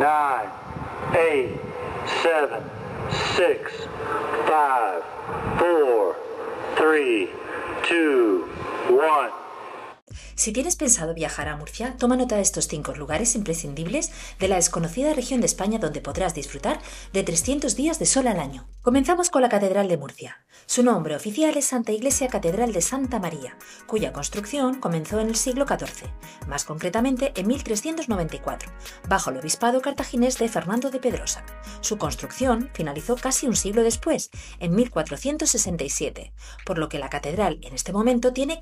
9, 8, 7, 6, 5, 4, 3, 2, 1. Si tienes pensado viajar a Murcia, toma nota de estos 5 lugares imprescindibles de la desconocida región de España donde podrás disfrutar de 300 días de sol al año. Comenzamos con la Catedral de Murcia. Su nombre oficial es Santa Iglesia Catedral de Santa María, cuya construcción comenzó en el siglo XIV, más concretamente en 1394, bajo el obispado cartaginés de Fernando de Pedrosa. Su construcción finalizó casi un siglo después, en 1467, por lo que la catedral en este momento tiene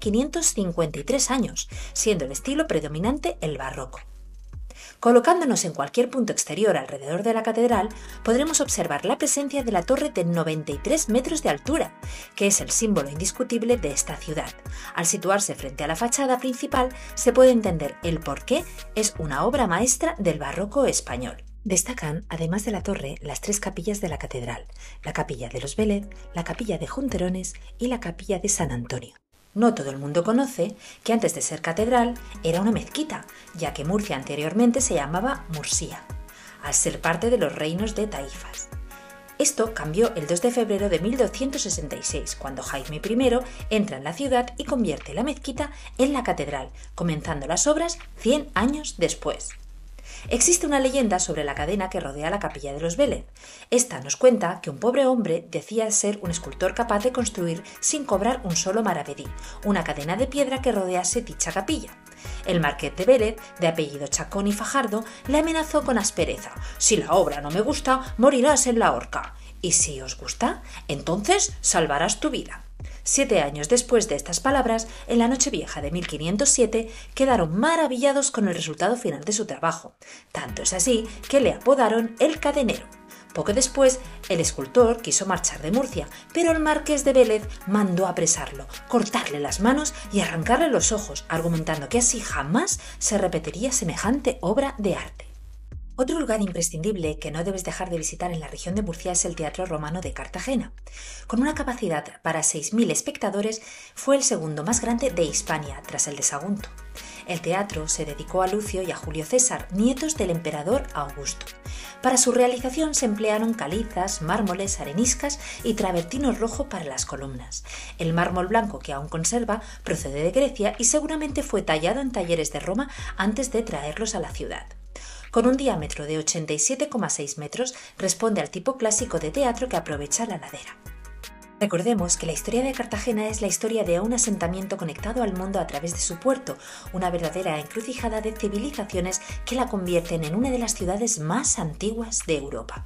553 años, siendo el estilo predominante el barroco. Colocándonos en cualquier punto exterior alrededor de la catedral, podremos observar la presencia de la torre de 93 metros de altura, que es el símbolo indiscutible de esta ciudad. Al situarse frente a la fachada principal, se puede entender el por qué es una obra maestra del barroco español. Destacan, además de la torre, las 3 capillas de la catedral: la capilla de los Vélez, la capilla de Junterones y la capilla de San Antonio. No todo el mundo conoce que antes de ser catedral era una mezquita, ya que Murcia anteriormente se llamaba Mursía, al ser parte de los reinos de Taifas. Esto cambió el 2 de febrero de 1266, cuando Jaime I entra en la ciudad y convierte la mezquita en la catedral, comenzando las obras 100 años después. Existe una leyenda sobre la cadena que rodea la capilla de los Vélez. Esta nos cuenta que un pobre hombre decía ser un escultor capaz de construir sin cobrar un solo maravedí, una cadena de piedra que rodease dicha capilla. El marqués de Vélez, de apellido Chacón y Fajardo, le amenazó con aspereza: si la obra no me gusta, morirás en la horca. Y si os gusta, entonces salvarás tu vida. 7 años después de estas palabras, en la Nochevieja de 1507, quedaron maravillados con el resultado final de su trabajo. Tanto es así que le apodaron el Cadenero. Poco después, el escultor quiso marchar de Murcia, pero el marqués de Vélez mandó apresarlo, cortarle las manos y arrancarle los ojos, argumentando que así jamás se repetiría semejante obra de arte. Otro lugar imprescindible que no debes dejar de visitar en la región de Murcia es el Teatro Romano de Cartagena. Con una capacidad para 6.000 espectadores, fue el segundo más grande de Hispania, tras el de Sagunto. El teatro se dedicó a Lucio y a Julio César, nietos del emperador Augusto. Para su realización se emplearon calizas, mármoles, areniscas y travertino rojo para las columnas. El mármol blanco que aún conserva procede de Grecia y seguramente fue tallado en talleres de Roma antes de traerlos a la ciudad. Con un diámetro de 87,6 metros, responde al tipo clásico de teatro que aprovecha la ladera. Recordemos que la historia de Cartagena es la historia de un asentamiento conectado al mundo a través de su puerto, una verdadera encrucijada de civilizaciones que la convierten en una de las ciudades más antiguas de Europa.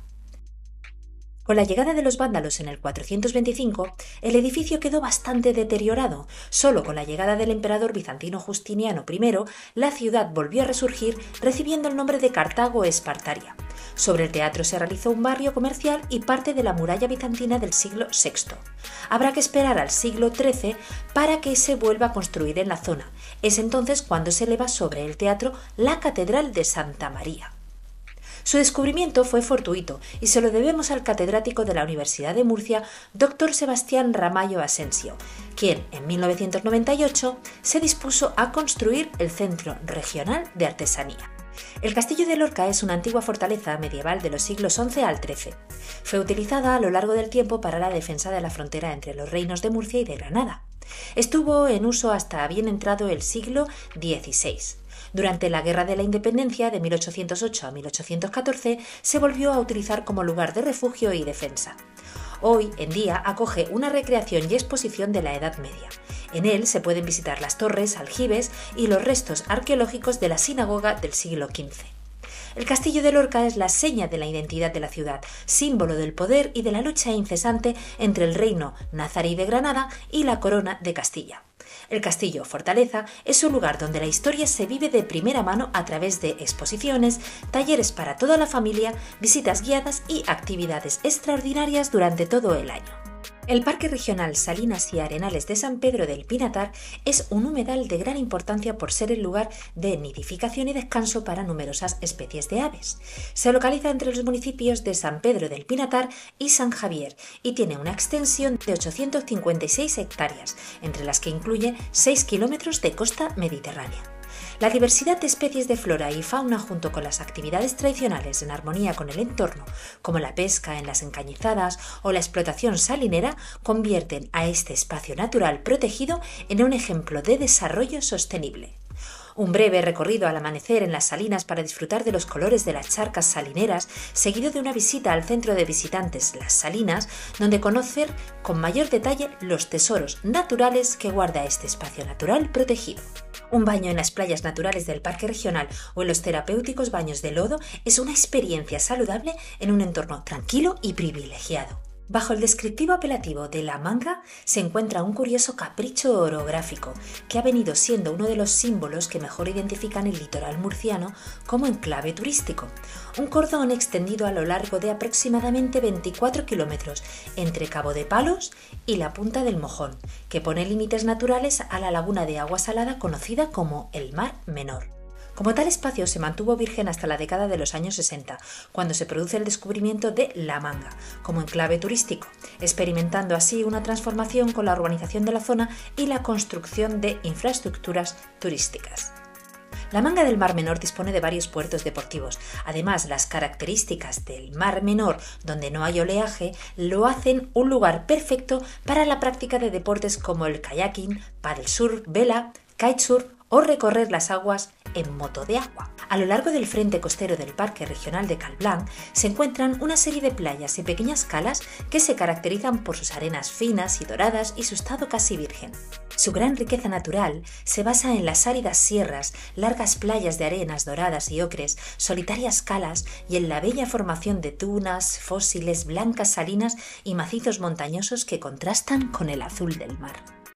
Con la llegada de los vándalos en el 425, el edificio quedó bastante deteriorado. Solo con la llegada del emperador bizantino Justiniano I, la ciudad volvió a resurgir, recibiendo el nombre de Cartago Espartaria. Sobre el teatro se realizó un barrio comercial y parte de la muralla bizantina del siglo VI. Habrá que esperar al siglo XIII para que se vuelva a construir en la zona. Es entonces cuando se eleva sobre el teatro la Catedral de Santa María. Su descubrimiento fue fortuito y se lo debemos al catedrático de la Universidad de Murcia, Dr. Sebastián Ramallo Asensio, quien en 1998 se dispuso a construir el Centro Regional de Artesanía. El Castillo de Lorca es una antigua fortaleza medieval de los siglos XI al XIII. Fue utilizada a lo largo del tiempo para la defensa de la frontera entre los reinos de Murcia y de Granada. Estuvo en uso hasta bien entrado el siglo XVI. Durante la Guerra de la Independencia de 1808 a 1814 se volvió a utilizar como lugar de refugio y defensa. Hoy en día acoge una recreación y exposición de la Edad Media. En él se pueden visitar las torres, aljibes y los restos arqueológicos de la sinagoga del siglo XV. El Castillo de Lorca es la seña de la identidad de la ciudad, símbolo del poder y de la lucha incesante entre el reino nazarí de Granada y la corona de Castilla. El castillo fortaleza es un lugar donde la historia se vive de primera mano a través de exposiciones, talleres para toda la familia, visitas guiadas y actividades extraordinarias durante todo el año. El Parque Regional Salinas y Arenales de San Pedro del Pinatar es un humedal de gran importancia por ser el lugar de nidificación y descanso para numerosas especies de aves. Se localiza entre los municipios de San Pedro del Pinatar y San Javier y tiene una extensión de 856 hectáreas, entre las que incluye 6 kilómetros de costa mediterránea. La diversidad de especies de flora y fauna junto con las actividades tradicionales en armonía con el entorno, como la pesca en las encañizadas o la explotación salinera, convierten a este espacio natural protegido en un ejemplo de desarrollo sostenible. Un breve recorrido al amanecer en las salinas para disfrutar de los colores de las charcas salineras, seguido de una visita al centro de visitantes Las Salinas, donde conocer con mayor detalle los tesoros naturales que guarda este espacio natural protegido. Un baño en las playas naturales del Parque Regional o en los terapéuticos baños de lodo es una experiencia saludable en un entorno tranquilo y privilegiado. Bajo el descriptivo apelativo de La Manga se encuentra un curioso capricho orográfico que ha venido siendo uno de los símbolos que mejor identifican el litoral murciano como enclave turístico. Un cordón extendido a lo largo de aproximadamente 24 kilómetros entre Cabo de Palos y la Punta del Mojón, que pone límites naturales a la laguna de agua salada conocida como el Mar Menor. Como tal espacio se mantuvo virgen hasta la década de los años 60, cuando se produce el descubrimiento de La Manga, como enclave turístico, experimentando así una transformación con la urbanización de la zona y la construcción de infraestructuras turísticas. La Manga del Mar Menor dispone de varios puertos deportivos. Además, las características del Mar Menor, donde no hay oleaje, lo hacen un lugar perfecto para la práctica de deportes como el kayaking, paddlesurf, vela, kitesurf o recorrer las aguas en moto de agua. A lo largo del frente costero del Parque Regional de Calblanc se encuentran una serie de playas y pequeñas calas que se caracterizan por sus arenas finas y doradas y su estado casi virgen. Su gran riqueza natural se basa en las áridas sierras, largas playas de arenas doradas y ocres, solitarias calas y en la bella formación de dunas, fósiles, blancas salinas y macizos montañosos que contrastan con el azul del mar.